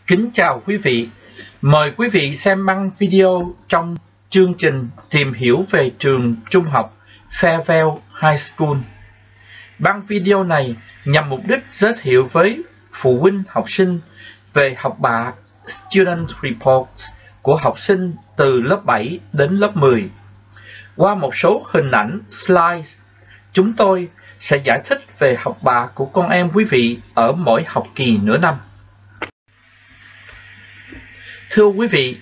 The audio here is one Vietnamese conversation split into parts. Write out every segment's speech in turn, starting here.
Kính chào quý vị. Mời quý vị xem băng video trong chương trình tìm hiểu về trường trung học Fairvale High School. Băng video này nhằm mục đích giới thiệu với phụ huynh học sinh về học bạ Student Report của học sinh từ lớp 7 đến lớp 10. Qua một số hình ảnh slide, chúng tôi sẽ giải thích về học bạ của con em quý vị ở mỗi học kỳ nửa năm. Thưa quý vị,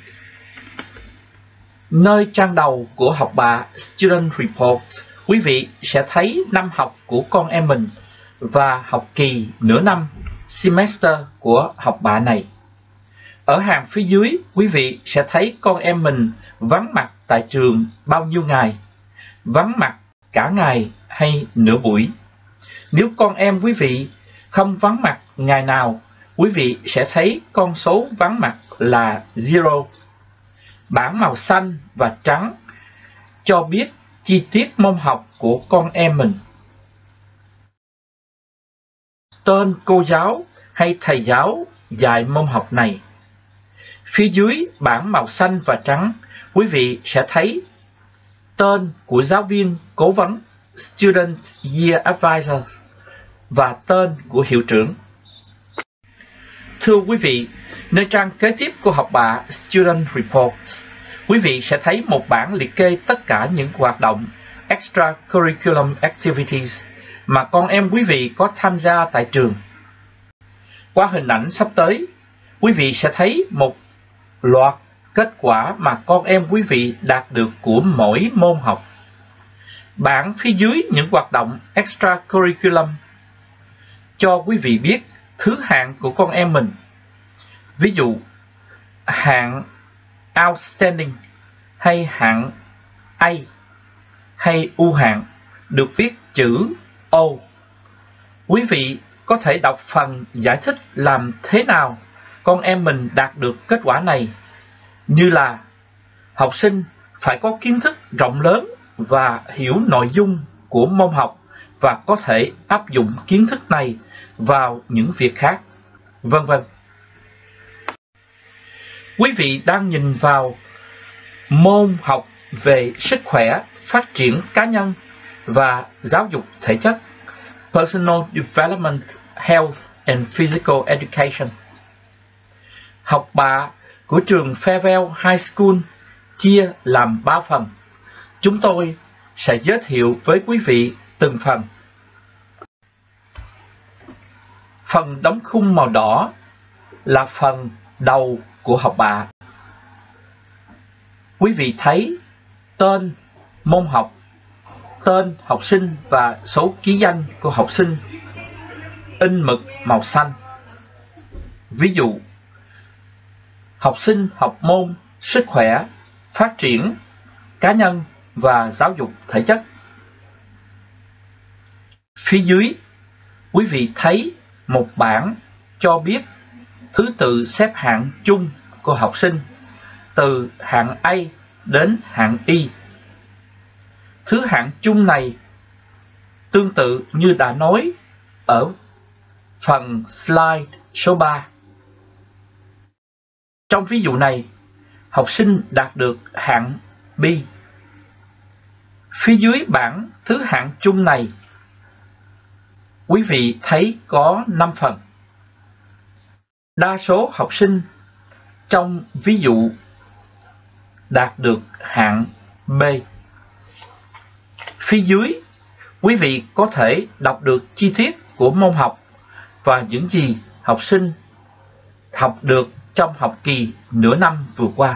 nơi trang đầu của học bạ Student Report, quý vị sẽ thấy năm học của con em mình và học kỳ nửa năm semester của học bạ này. Ở hàng phía dưới, quý vị sẽ thấy con em mình vắng mặt tại trường bao nhiêu ngày, vắng mặt cả ngày hay nửa buổi. Nếu con em quý vị không vắng mặt ngày nào, quý vị sẽ thấy con số vắng mặt là 0. Bảng màu xanh và trắng cho biết chi tiết môn học của con em mình. Tên cô giáo hay thầy giáo dạy môn học này. Phía dưới bảng màu xanh và trắng, quý vị sẽ thấy tên của giáo viên cố vấn Student Year Advisor và tên của hiệu trưởng. Thưa quý vị, nơi trang kế tiếp của học bạ Student Report, quý vị sẽ thấy một bảng liệt kê tất cả những hoạt động Extracurriculum Activities mà con em quý vị có tham gia tại trường. Qua hình ảnh sắp tới, quý vị sẽ thấy một loạt kết quả mà con em quý vị đạt được của mỗi môn học. Bảng phía dưới những hoạt động Extracurriculum cho quý vị biết thứ hạng của con em mình. Ví dụ, hạng Outstanding hay hạng A hay U hạng được viết chữ O. Quý vị có thể đọc phần giải thích làm thế nào con em mình đạt được kết quả này, như là học sinh phải có kiến thức rộng lớn và hiểu nội dung của môn học và có thể áp dụng kiến thức này vào những việc khác, vân vân. Quý vị đang nhìn vào môn học về sức khỏe, phát triển cá nhân và giáo dục thể chất, Personal Development, Health and Physical Education. Học bạ của trường Fairvale High School chia làm 3 phần. Chúng tôi sẽ giới thiệu với quý vị từng phần. Phần đóng khung màu đỏ là phần đầu của học bạ. Quý vị thấy tên môn học, tên học sinh và số ký danh của học sinh in mực màu xanh. Ví dụ, học sinh học môn sức khỏe, phát triển cá nhân và giáo dục thể chất. Phía dưới, quý vị thấy một bảng cho biết thứ tự xếp hạng chung của học sinh từ hạng A đến hạng Y. Thứ hạng chung này tương tự như đã nói ở phần slide số 3. Trong ví dụ này, học sinh đạt được hạng B. Phía dưới bảng thứ hạng chung này, quý vị thấy có 5 phần. Đa số học sinh trong ví dụ đạt được hạng B. Phía dưới, quý vị có thể đọc được chi tiết của môn học và những gì học sinh học được trong học kỳ nửa năm vừa qua.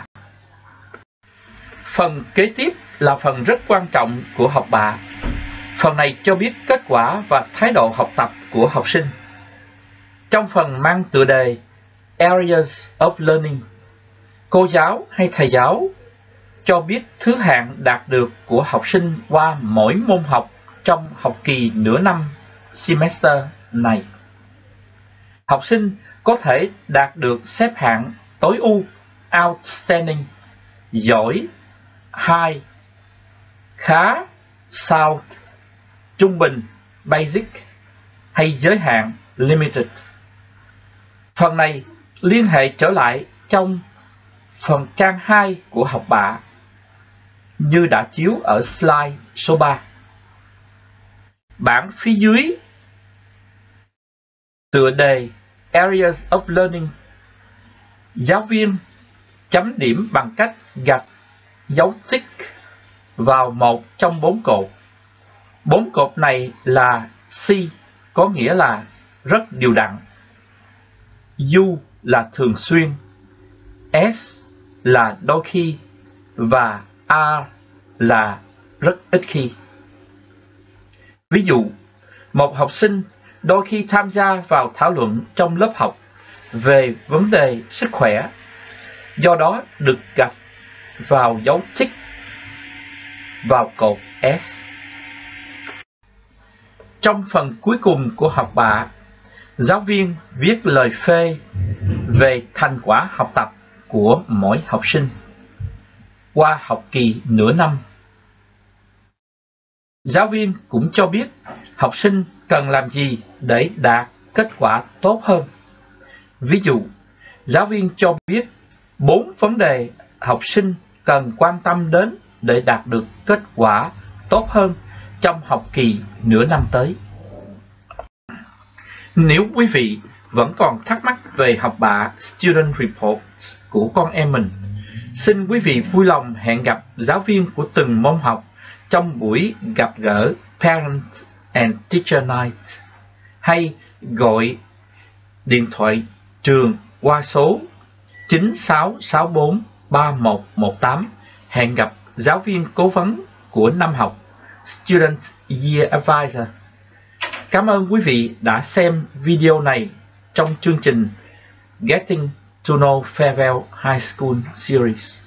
Phần kế tiếp là phần rất quan trọng của học bạ. Phần này cho biết kết quả và thái độ học tập của học sinh. Trong phần mang tựa đề Areas of Learning, cô giáo hay thầy giáo cho biết thứ hạng đạt được của học sinh qua mỗi môn học trong học kỳ nửa năm semester này. Học sinh có thể đạt được xếp hạng tối ưu Outstanding, giỏi, High, khá, South, trung bình, Basic hay giới hạn Limited. Phần này Liên hệ trở lại trong phần trang 2 của học bạ như đã chiếu ở slide số 3. Bảng phía dưới tựa đề Areas of Learning. Giáo viên chấm điểm bằng cách gạch dấu tick vào một trong 4 cột. 4 cột này là C, có nghĩa là rất đều đặn, U là thường xuyên, S là đôi khi và R là rất ít khi. Ví dụ, một học sinh đôi khi tham gia vào thảo luận trong lớp học về vấn đề sức khỏe, do đó được gạch vào dấu tick vào cột S. Trong phần cuối cùng của học bạ, giáo viên viết lời phê về thành quả học tập của mỗi học sinh qua học kỳ nửa năm. Giáo viên cũng cho biết học sinh cần làm gì để đạt kết quả tốt hơn. Ví dụ, giáo viên cho biết 4 vấn đề học sinh cần quan tâm đến để đạt được kết quả tốt hơn trong học kỳ nửa năm tới. Nếu quý vị vẫn còn thắc mắc về học bạ Student Report của con em mình, xin quý vị vui lòng hẹn gặp giáo viên của từng môn học trong buổi gặp gỡ Parent and Teacher Night, hay gọi điện thoại trường qua số 96643118 hẹn gặp giáo viên cố vấn của năm học Student Year Advisor. Cảm ơn quý vị đã xem video này trong chương trình Getting to Know Fairvale High School Series.